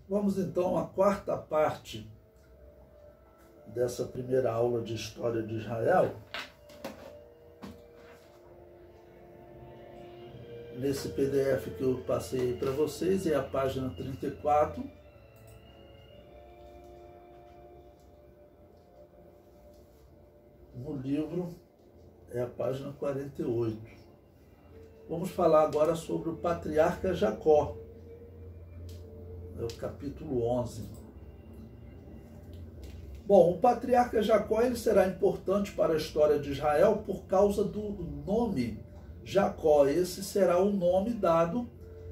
Vamos então à quarta parte dessa primeira aula de História de Israel. Nesse PDF que eu passei para vocês, é a página 34. No livro é a página 48. Vamos falar agora sobre o patriarca Jacó. É o capítulo 11. Bom, o patriarca Jacó ele será importante para a história de Israel por causa do nome Jacó. Esse será o nome dado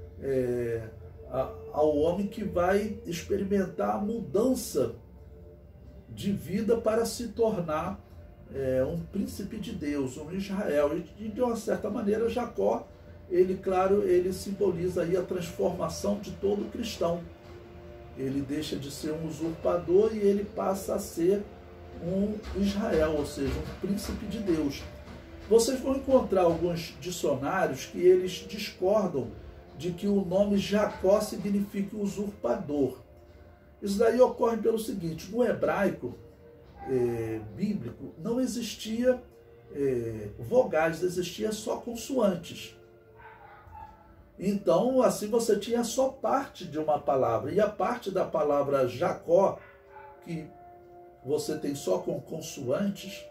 ao homem que vai experimentar a mudança de vida para se tornar um príncipe de Deus, um Israel. E de uma certa maneira Jacó, ele simboliza aí a transformação de todo cristão. Ele deixa de ser um usurpador e ele passa a ser um Israel, ou seja, um príncipe de Deus. Vocês vão encontrar alguns dicionários que eles discordam de que o nome Jacó signifique usurpador. Isso daí ocorre pelo seguinte: no hebraico bíblico não existia vogais, existia só consoantes. Então, assim, você tinha só parte de uma palavra. E a parte da palavra Jacó, que você tem só com consoantes,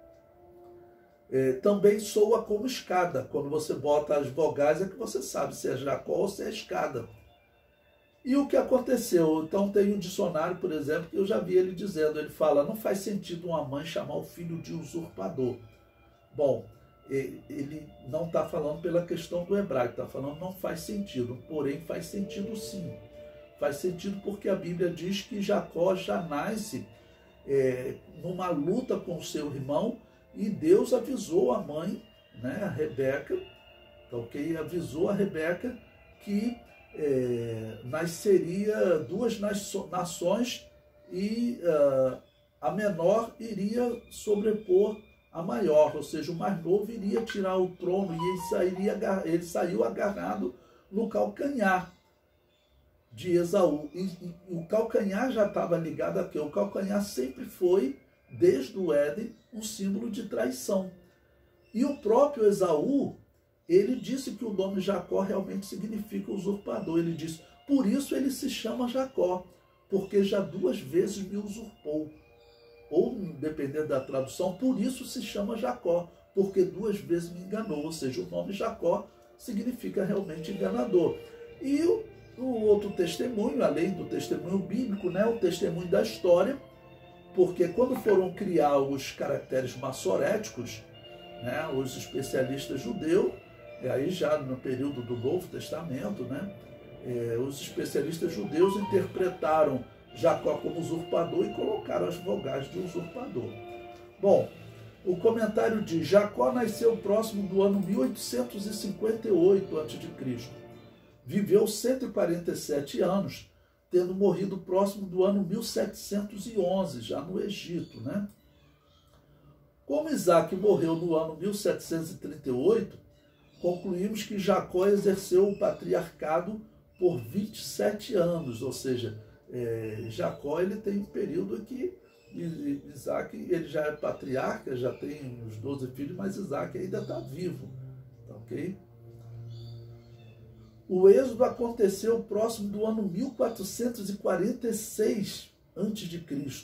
também soa como escada. Quando você bota as vogais é que você sabe se é Jacó ou se é escada. E o que aconteceu? Então tem um dicionário, por exemplo, que eu já vi ele dizendo, ele fala, não faz sentido uma mãe chamar o filho de usurpador. Bom, ele não está falando pela questão do hebraico, está falando não faz sentido, porém faz sentido sim. Faz sentido porque a Bíblia diz que Jacó já nasce numa luta com o seu irmão e Deus avisou a mãe, né, a Rebeca, ok? Avisou a Rebeca que nasceria duas nações e a menor iria sobrepor a maior, ou seja, o mais novo iria tirar o trono e ele saiu agarrado no calcanhar de Esaú. E o calcanhar já estava ligado a quê? O calcanhar sempre foi, desde o Éden, um símbolo de traição. E o próprio Esaú, ele disse que o nome Jacó realmente significa usurpador. Ele disse, por isso ele se chama Jacó, porque já 2 vezes me usurpou. Ou, dependendo da tradução, por isso se chama Jacó, porque 2 vezes me enganou. Ou seja, o nome Jacó significa realmente enganador. E o outro testemunho, além do testemunho bíblico, né, o testemunho da história, porque quando foram criar os caracteres massoréticos, né, os especialistas judeus, e aí já no período do Novo Testamento, né, os especialistas judeus interpretaram Jacó como usurpador e colocaram as vogais de usurpador. Bom, o comentário diz, Jacó nasceu próximo do ano 1858 a.C., viveu 147 anos, tendo morrido próximo do ano 1711, já no Egito, né? Como Isaac morreu no ano 1738, concluímos que Jacó exerceu o patriarcado por 27 anos, ou seja, Jacó ele tem um período que Isaac ele já é patriarca, já tem os 12 filhos, mas Isaac ainda está vivo, ok? O êxodo aconteceu próximo do ano 1446 a.C.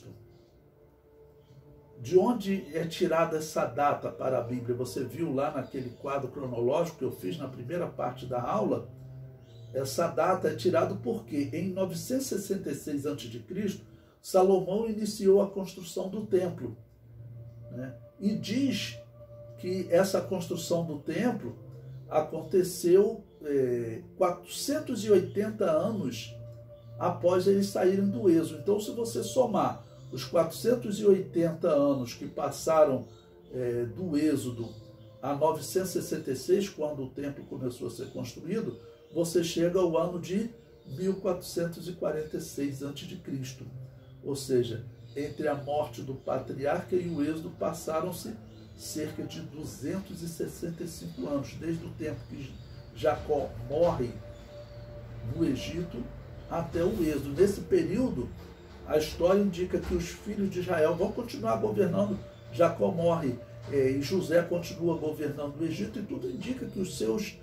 De onde é tirada essa data para a Bíblia? Você viu lá naquele quadro cronológico que eu fiz na primeira parte da aula? Essa data é tirada porque em 966 a.C., Salomão iniciou a construção do templo, né? E diz que essa construção do templo aconteceu 480 anos após eles saírem do êxodo. Então, se você somar os 480 anos que passaram do êxodo a 966, quando o templo começou a ser construído, você chega ao ano de 1446 a.C. Ou seja, entre a morte do patriarca e o êxodo passaram-se cerca de 265 anos, desde o tempo que Jacó morre no Egito até o êxodo. Nesse período, a história indica que os filhos de Israel vão continuar governando. Jacó morre e José continua governando o Egito, e tudo indica que os seus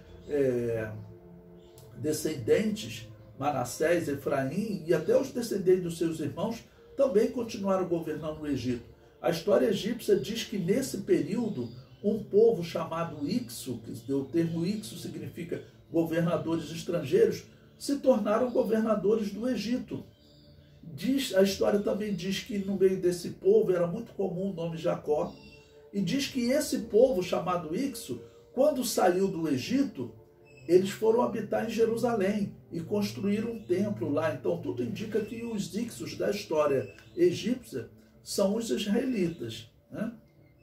descendentes, Manassés, Efraim e até os descendentes dos seus irmãos, também continuaram governando o Egito. A história egípcia diz que nesse período, um povo chamado Ixo, que o termo Ixo significa governadores estrangeiros, se tornaram governadores do Egito. A história também diz que no meio desse povo era muito comum o nome Jacó, e diz que esse povo chamado Ixo, quando saiu do Egito, eles foram habitar em Jerusalém e construíram um templo lá. Então tudo indica que os Ixos da história egípcia são os israelitas, né?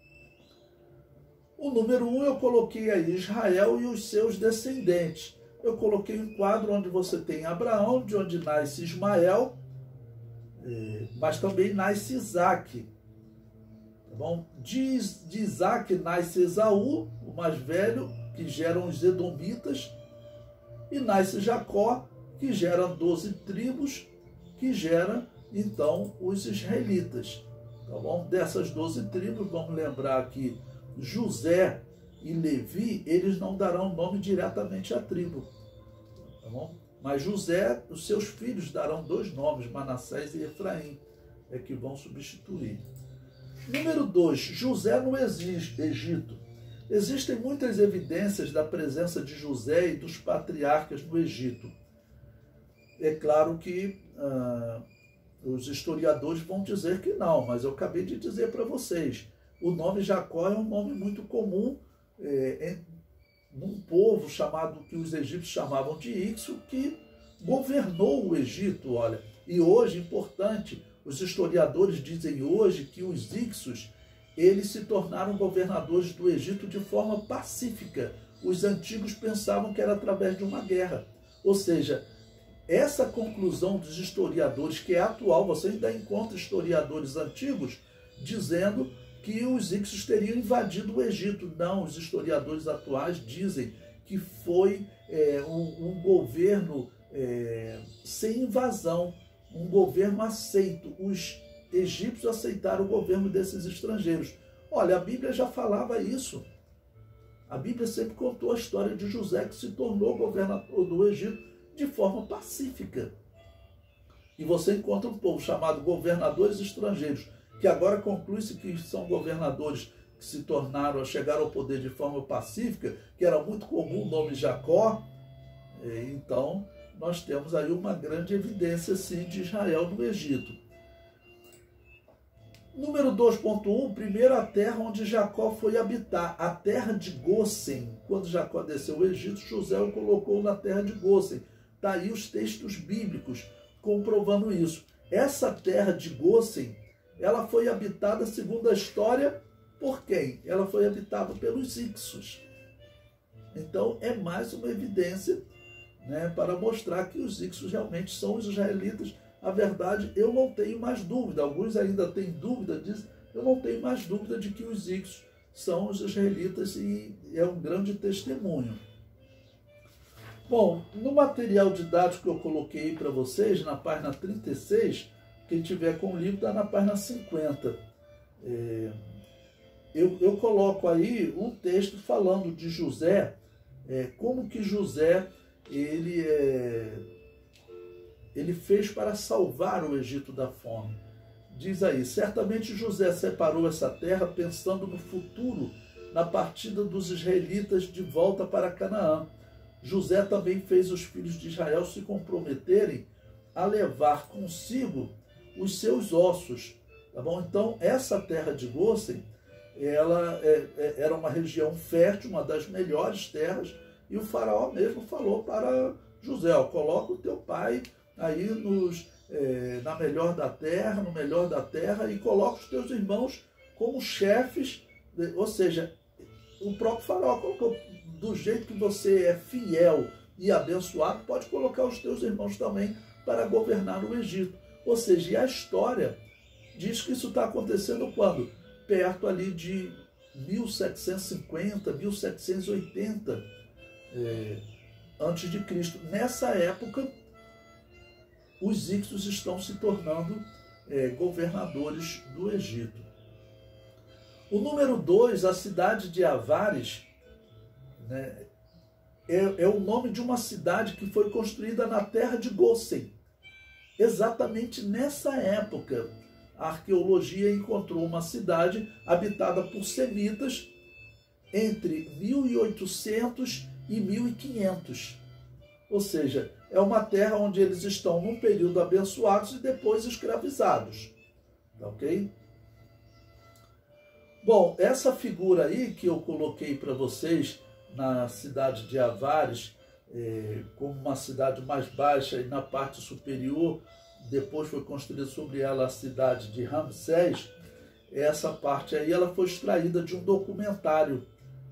O número 1 eu coloquei aí Israel e os seus descendentes. Eu coloquei um quadro onde você tem Abraão, de onde nasce Ismael, mas também nasce Isaac. Tá bom? De Isaac nasce Esaú, o mais velho, que geram os Edomitas, e nasce Jacó, que gera 12 tribos, que gera, então, os israelitas. Tá bom? Dessas 12 tribos, vamos lembrar que José e Levi, eles não darão nome diretamente à tribo. Tá bom? Mas José, os seus filhos darão 2 nomes, Manassés e Efraim, que vão substituir. Número 2, José no Egito. Existem muitas evidências da presença de José e dos patriarcas no Egito. É claro que os historiadores vão dizer que não, mas eu acabei de dizer para vocês. O nome Jacó é um nome muito comum num povo chamado, que os egípcios chamavam de Ixo, que governou o Egito, olha. E hoje, importante, os historiadores dizem hoje que os Ixos, eles se tornaram governadores do Egito de forma pacífica. Os antigos pensavam que era através de uma guerra. Ou seja, essa conclusão dos historiadores, que é atual, você ainda encontra historiadores antigos dizendo que os Ixos teriam invadido o Egito. Não, os historiadores atuais dizem que foi um governo sem invasão, um governo aceito. Os egípcios aceitaram o governo desses estrangeiros. Olha, a Bíblia já falava isso. A Bíblia sempre contou a história de José, que se tornou governador do Egito de forma pacífica. E você encontra um povo chamado governadores estrangeiros, que agora conclui-se que são governadores que se tornaram, chegaram ao poder de forma pacífica, que era muito comum o nome Jacó. Então, nós temos aí uma grande evidência, sim, de Israel no Egito. Número 2.1, primeiro a terra onde Jacó foi habitar, a terra de Gósen. Quando Jacó desceu ao Egito, José o colocou na terra de Gósen. Está aí os textos bíblicos comprovando isso. Essa terra de Gósen, ela foi habitada, segundo a história, por quem? Ela foi habitada pelos Ixos. Então, é mais uma evidência, né, para mostrar que os Ixos realmente são os israelitas. A verdade, eu não tenho mais dúvida. Alguns ainda têm dúvida disso. Eu não tenho mais dúvida de que os Ixos são os israelitas, e é um grande testemunho. Bom, no material didático que eu coloquei para vocês, na página 36, quem tiver com o livro está na página 50. Eu coloco aí um texto falando de José, como que José ele fez para salvar o Egito da fome. Diz aí: certamente José separou essa terra pensando no futuro, na partida dos israelitas de volta para Canaã. José também fez os filhos de Israel se comprometerem a levar consigo os seus ossos. Tá bom? Então, essa terra de Gósen, ela era uma região fértil, uma das melhores terras, e o faraó mesmo falou para José: coloca o teu pai aí na melhor da terra, no melhor da terra, e coloca os teus irmãos como chefes. Ou seja, o próprio faraó colocou: do jeito que você é fiel e abençoado, pode colocar os teus irmãos também para governar o Egito. Ou seja, e a história diz que isso está acontecendo quando? Perto ali de 1750, 1780 antes de Cristo. Nessa época, os ictos estão se tornando governadores do Egito. O número 2, a cidade de Avares, né, é o nome de uma cidade que foi construída na terra de Gósen. Exatamente nessa época, a arqueologia encontrou uma cidade habitada por semitas entre 1800 e 1500. Ou seja, é uma terra onde eles estão num período abençoados e depois escravizados. Ok? Bom, essa figura aí que eu coloquei para vocês na cidade de Avares, como uma cidade mais baixa e na parte superior, depois foi construída sobre ela a cidade de Ramsés. Essa parte aí ela foi extraída de um documentário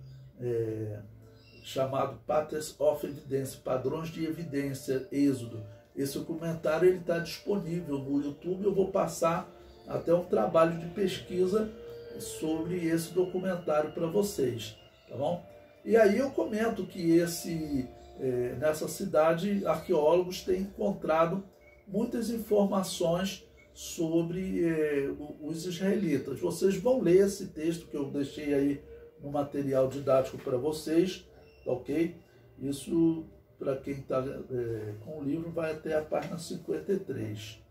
chamado Patterns of Evidence, Padrões de Evidência, Êxodo. Esse documentário está disponível no YouTube. Eu vou passar até um trabalho de pesquisa sobre esse documentário para vocês, tá bom? E aí eu comento que nessa cidade arqueólogos têm encontrado muitas informações sobre os israelitas. Vocês vão ler esse texto que eu deixei aí no material didático para vocês, tá ok? Isso, para quem está com o livro, vai até a página 53.